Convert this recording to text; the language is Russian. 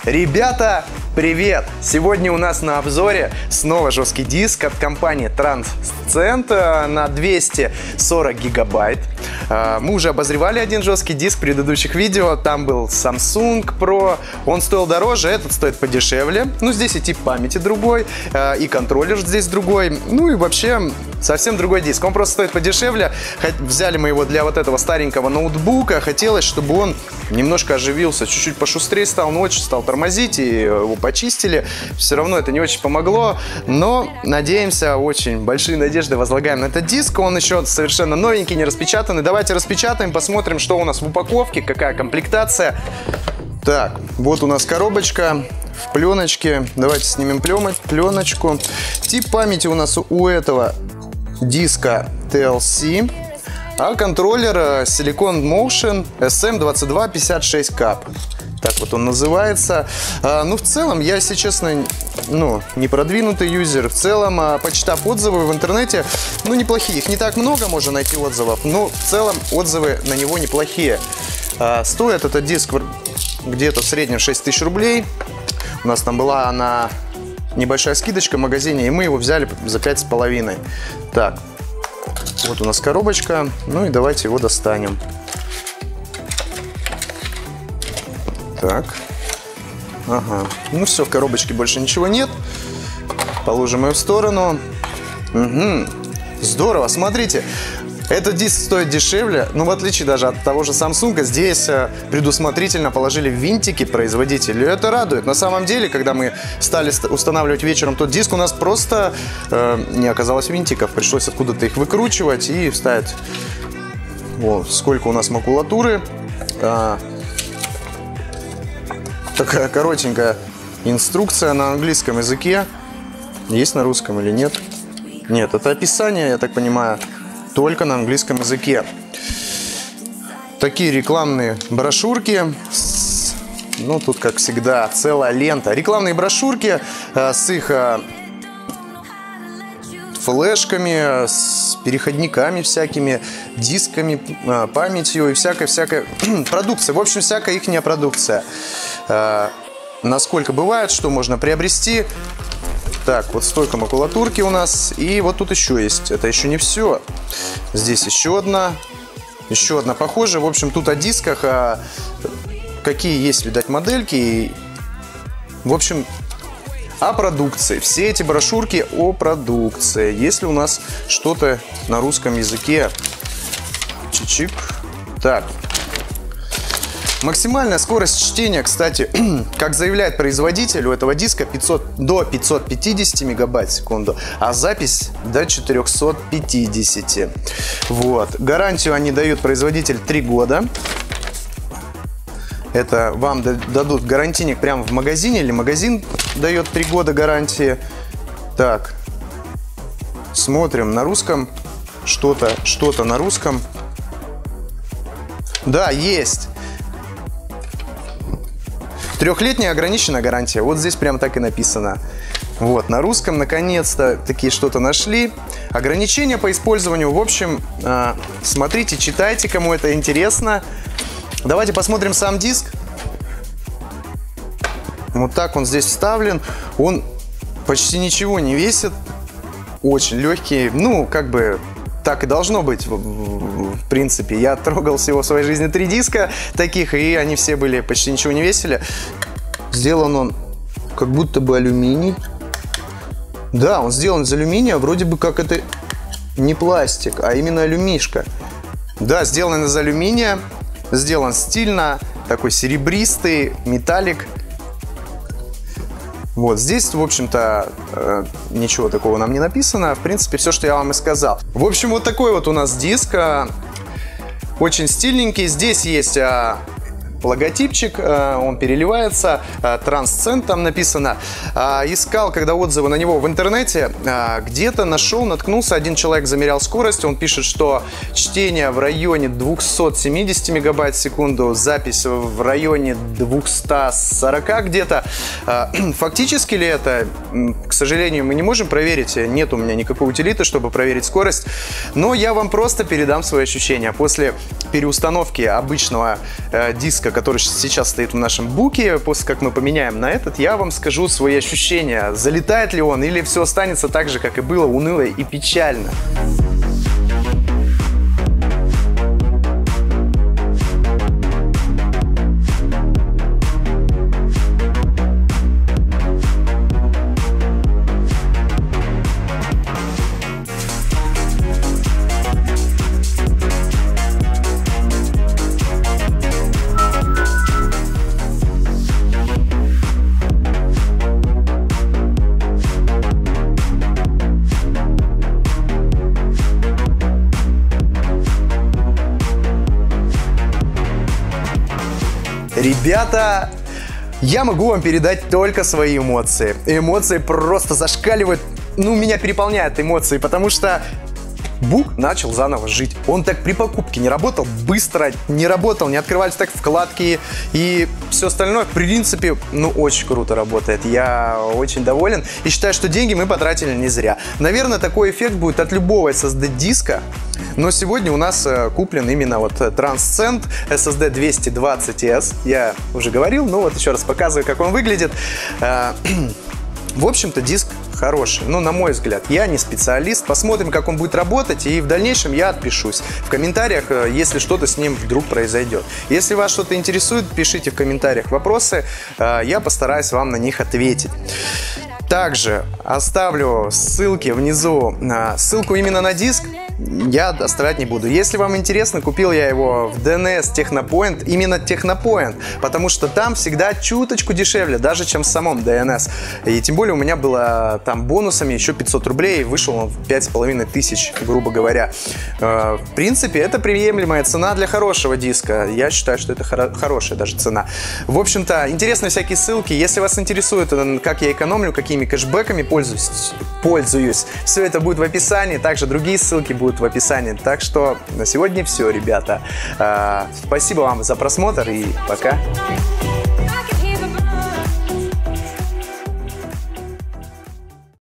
Ребята, привет! Сегодня у нас на обзоре снова жесткий диск от компании Transcend на 240 гигабайт. Мы уже обозревали один жесткий диск в предыдущих видео. Там был Samsung Pro. Он стоил дороже, этот стоит подешевле. Ну, здесь и тип памяти другой, и контроллер здесь другой. Ну и вообще совсем другой диск. Он просто стоит подешевле. Взяли мы его для вот этого старенького ноутбука. Хотелось, чтобы он немножко оживился, чуть-чуть пошустрее стал, но очень стал тормозить, и его почистили. Все равно это не очень помогло, но надеемся, очень большие надежды возлагаем на этот диск. Он еще совершенно новенький, не распечатанный. Давайте распечатаем, посмотрим, что у нас в упаковке, какая комплектация. Так, вот у нас коробочка в пленочке. Давайте снимем пленочку. Тип памяти у нас у этого диска TLC, а контроллер Silicon Motion SM2256CAP. Так вот он называется. Ну, в целом, я, если честно, не продвинутый юзер. В целом, почитав отзывы в интернете, неплохие. Их не так много, можно найти отзывов, но в целом отзывы на него неплохие. Стоит этот диск где-то в среднем 6000 рублей. У нас там была небольшая скидочка в магазине, и мы его взяли за 5,5. Так, вот у нас коробочка. Ну и давайте его достанем. Так. Ага. Ну все, в коробочке больше ничего нет. Положим ее в сторону. Угу. Здорово, смотрите. Этот диск стоит дешевле, но в отличие даже от того же Samsung, здесь предусмотрительно положили винтики производителю. И это радует. На самом деле, когда мы стали устанавливать вечером тот диск, у нас просто не оказалось винтиков. Пришлось откуда-то их выкручивать и вставить. Вот, сколько у нас макулатуры. Такая коротенькая инструкция на английском языке. Есть на русском или нет? Нет, это описание, я так понимаю, только на английском языке. Такие рекламные брошюрки. Тут, как всегда, целая лента. Рекламные брошюрки с их флешками, с переходниками всякими, дисками, памятью и всякой продукцией. В общем, всякая ихняя продукция. Насколько бывает, что можно приобрести. Так, вот столько макулатурки у нас. И вот тут еще есть. Это еще не все. Здесь еще одна похожая. В общем, тут о дисках, какие есть, видать, модельки. В общем, о продукции. Все эти брошюрки о продукции. Если у нас что-то на русском языке. Чик-чик. Так. Максимальная скорость чтения, кстати, как заявляет производитель, у этого диска до 550 мегабайт в секунду, а запись до 450. Вот. Гарантию они дают, производитель, 3 года. Это вам дадут гарантийник прямо в магазине, или магазин дает 3 года гарантии. Так. Смотрим на русском. Что-то на русском. Да, есть. 3-летняя ограниченная гарантия. Вот здесь прям так и написано. Вот, на русском наконец-то такие что-то нашли. Ограничения по использованию. В общем, смотрите, читайте, кому это интересно. Давайте посмотрим сам диск. Вот так он здесь вставлен. Он почти ничего не весит. Очень легкий. Как бы так и должно быть, в принципе. Я трогал всего в своей жизни 3 диска таких, и они все были, почти ничего не весили. Сделан он как будто бы алюминий. Да, он сделан из алюминия, вроде бы как это не пластик, а именно алюмишка. Да, сделан из алюминия, сделан стильно, такой серебристый металлик. Вот здесь, в общем-то, ничего такого нам не написано. В принципе, все, что я вам и сказал. В общем, вот такой вот у нас диск. Очень стильненький. Здесь есть логотипчик, он переливается, Transcend там написано. Искал, когда отзывы на него в интернете, где-то наткнулся, один человек замерял скорость, он пишет, что чтение в районе 270 мегабайт в секунду, запись в районе 240 где-то. Фактически ли это? К сожалению, мы не можем проверить, нет у меня никакой утилиты, чтобы проверить скорость, но я вам просто передам свои ощущения. После переустановке обычного диска, который сейчас стоит в нашем буке, после как мы поменяем на этот, я вам скажу свои ощущения, залетает ли он или все останется так же, как и было, уныло и печально. Ребята, я могу вам передать только свои эмоции. Эмоции просто зашкаливают, ну, меня переполняют эмоции, потому что бук начал заново жить. Он так при покупке не работал быстро, не открывались так вкладки и все остальное, в принципе, ну, очень круто работает. Я очень доволен и считаю, что деньги мы потратили не зря. Наверное, такой эффект будет от любого SSD-диска, но сегодня у нас куплен именно вот Transcend SSD 220S. Я уже говорил, но вот еще раз показываю, как он выглядит. В общем-то, диск хороший, но на мой взгляд, я не специалист. Посмотрим, как он будет работать, и в дальнейшем я отпишусь в комментариях, если что-то с ним вдруг произойдет. Если вас что-то интересует, пишите в комментариях вопросы, я постараюсь вам на них ответить. Также оставлю ссылки внизу, ссылку именно на диск я оставлять не буду. Если вам интересно, купил я его в DNS Technopoint, именно Technopoint, потому что там всегда чуточку дешевле, даже чем в самом DNS. И тем более у меня было там бонусами еще 500 рублей, вышел он в 5500, грубо говоря. В принципе, это приемлемая цена для хорошего диска. Я считаю, что это хорошая даже цена. В общем-то, интересны всякие ссылки. Если вас интересует, как я экономлю, какими кэшбэками пользуюсь, все это будет в описании. Также другие ссылки будут в описании. Так что на сегодня все, ребята. Спасибо вам за просмотр и пока.